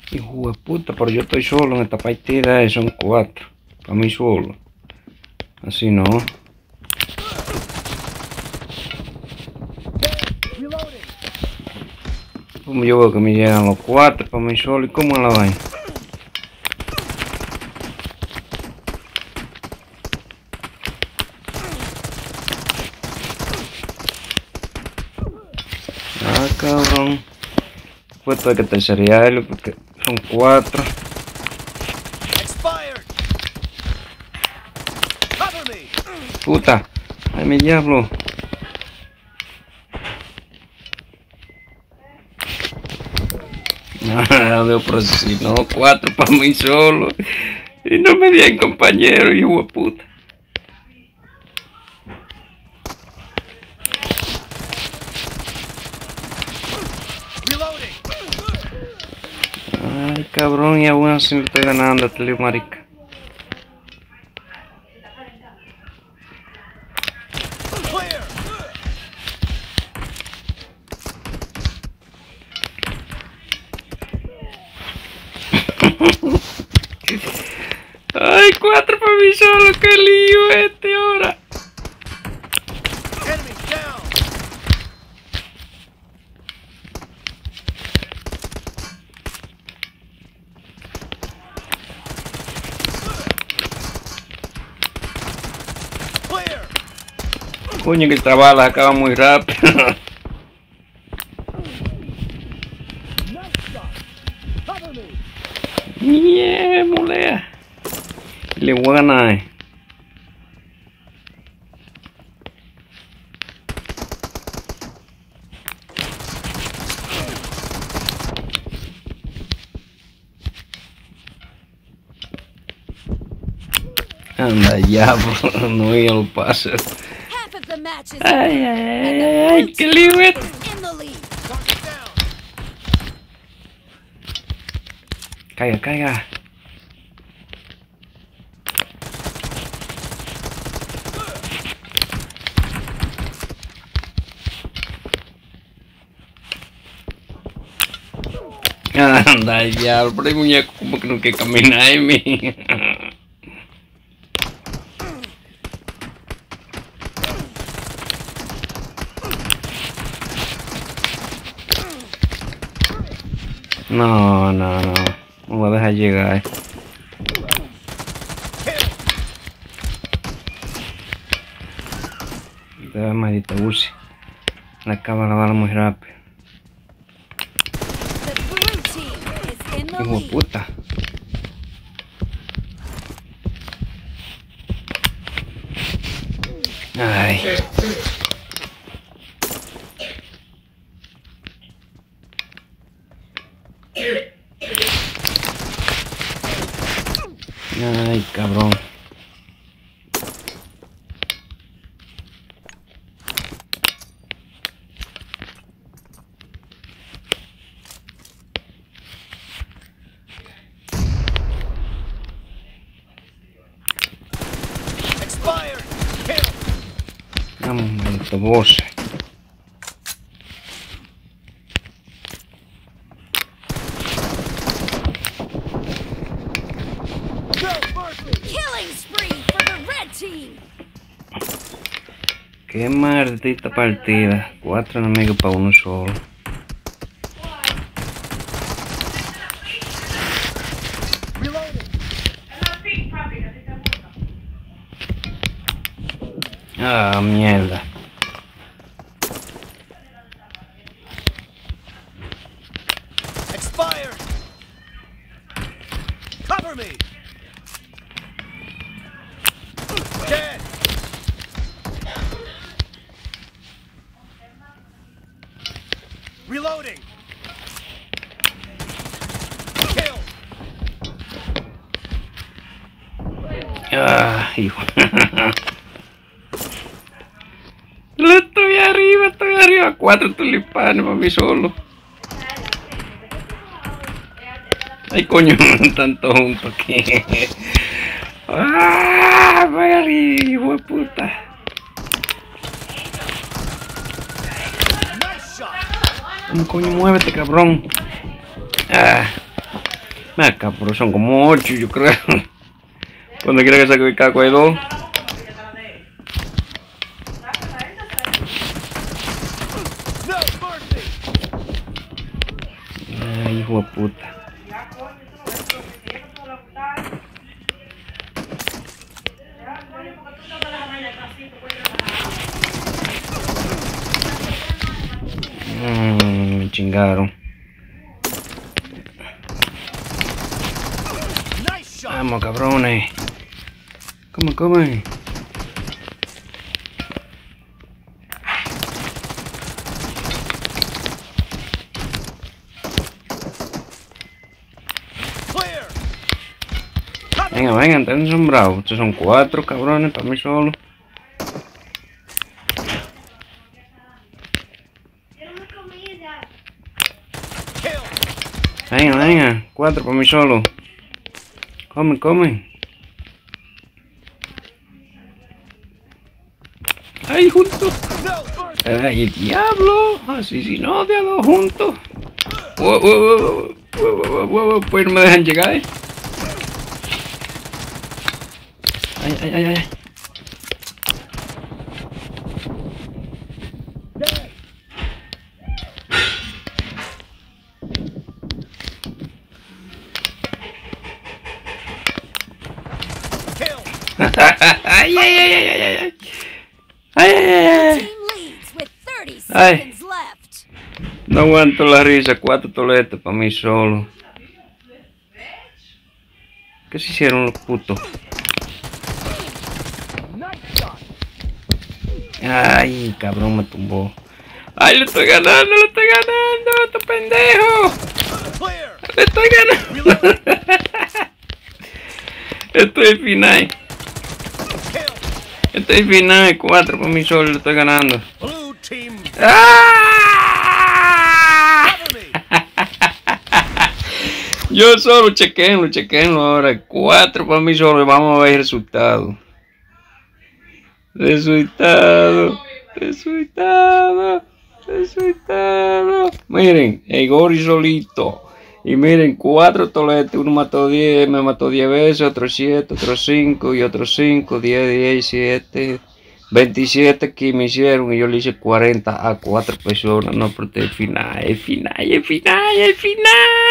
Hijo de puta, pero yo estoy solo en esta partida, son 4. Para mí solo. Así no. Como yo veo que me llegan los 4 para mí solo, ¿y cómo es la vaina? Ah, cabrón. Puesto hay que terciarlo porque son 4. Puta, ay mi diablo. No, pero si no, 4 para mí solo. Y no me dieron compañero, hijo de puta. Ay, cabrón, y aún así me estoy ganando, te digo, marica. Ay, 4 para mí solo, qué lío este ahora. Coño, que esta bala acaba muy rápido. Yeah, molea. Le voy a ganar. Anda ya, bro. No, ya lo pasa. Ay, ay, ay, ay, qué lío es. Caiga, caiga. Anda ya, pero el muñeco como que no quiere caminar en mí. No, no, no. No voy a dejar llegar. Te va maldita Uzi. La cámara va muy rápido. Hijo de puta. Ay. Ay, cabrón. Vamos, maldito boss. Qué maldita partida. 4 enemigos para uno solo. Ah, mierda. Cover me. Dead. Reloading. Kill. Ah, hijo. Estoy arriba. 4 tulipanes para mí solo. Ay, coño, tanto juntos aquí. ¡Ah! ¡Vaya arriba, hijo de puta! ¿Cómo coño muévete, cabrón? Ah. Acá, pero son como 8, yo creo. Cuando quiera que saque el caco hay 2. No mercy. Ay, hijo de puta. Me chingaron. Nice shot. Vamos, cabrones. Come. Clear. Venga, están asombrados. Estos son 4 cabrones para mí solo. Kill. Venga, 4 para mí solo. Come. ¡Ay, juntos! No mercy. ¡Ay, el diablo! Asesinó de a 2 juntos. Wow, pues no me dejan llegar. Ay. Dead. Kill. Ay. Team leads with 30 seconds left. No aguanto la risa, 4 toletes para mí solo. ¿Qué se hicieron los putos? Nice shot. Ay, cabrón, me tumbó. Ay, le estoy ganando, este pendejo. Clear. Le estoy ganando. Estoy final. Kill. Estoy final, 4 para mí solo, le estoy ganando. Blue team. ¡Ah! Cover me. Yo solo, chequenlo ahora. 4 para mí solo, vamos a ver el resultado. Resultado. Miren, el Gori solito. Y miren, 4 toletes. Uno mató 10, me mató 10 veces, otro 7, otro 5 y otro 5, 10, 7, 27 que me hicieron y yo le hice 40 a 4 personas. No, pero el final.